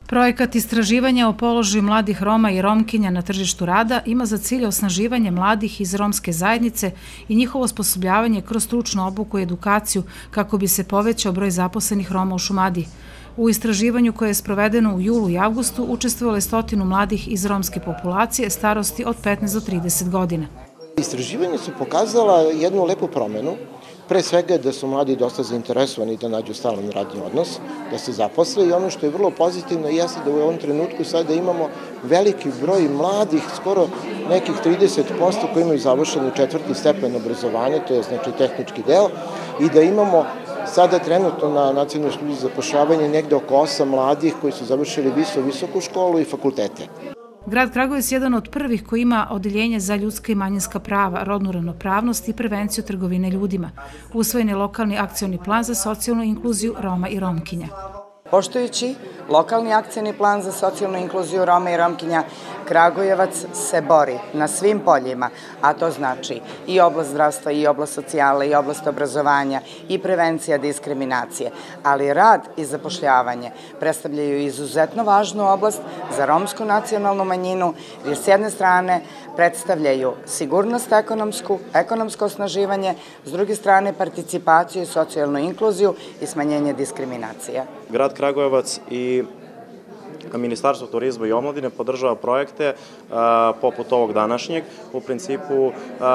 Projekat istraživanja o položaju mladih Roma i Romkinja na tržištu rada ima za cilj osnaživanje mladih iz romske zajednice i njihovo osposobljavanje kroz stručnu obuku i edukaciju kako bi se povećao broj zaposlenih Roma u Šumadiji. U istraživanju koje je sprovedeno u julu i avgustu učestvovalo je 100 mladih iz romske populacije starosti od 15 do 30 godina. Istraživanje su pokazala jednu lepu promenu. Pre svega da su mladi dosta zainteresovani da nađu stalan radni odnos, da se zaposle i ono što je vrlo pozitivno jeste da u ovom trenutku sada imamo veliki broj mladih, skoro nekih 30% koji imaju završeni 4. stepen obrazovanja, to je znači tehnički deo, i da imamo sada trenutno na Nacionalnoj službi za zapošljavanje negde oko 8 mladih koji su završili visoku školu i fakultete. Grad Kragujevac je jedan od prvih koji ima odeljenje za ljudska i manjinska prava, rodnu ravnopravnost i prevenciju trgovine ljudima. Usvojen je lokalni akcioni plan za socijalnu inkluziju Roma i Romkinja. Poštujući lokalni akcioni plan za socijalnu inkluziju Roma i Romkinja, Kragujevac se bori na svim poljima, a to znači i oblast zdravstva, i oblast socijale, i oblast obrazovanja, i prevencija diskriminacije. Ali rad i zapošljavanje predstavljaju izuzetno važnu oblast za romsku nacionalnu manjinu, jer s jedne strane predstavljaju sigurnost ekonomsko osnaživanje, s druge strane participaciju i socijalnu inkluziju i smanjenje diskriminacije. Grad Kragujevac i Ministarstvo turizma i omladine podržava projekte poput ovog današnjeg. U principu,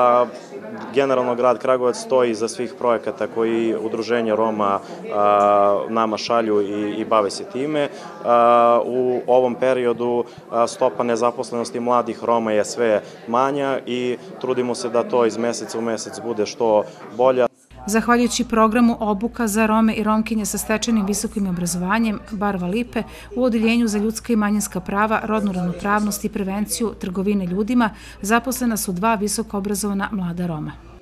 generalno grad Kragujevac stoji iza svih projekata koji udruženja Roma nama šalju i bave se time. U ovom periodu stopa nezaposlenosti mladih Roma je sve manja i trudimo se da to iz meseca u mesec bude što bolja. Zahvaljujući programu obuka za Rome i Romkinje sa stečenim visokim obrazovanjem Barva Lipe u Odeljenju za ljudska i manjinska prava, rodnu ravnopravnost i prevenciju trgovine ljudima zaposlena su 2 visoko obrazovana mlada Roma.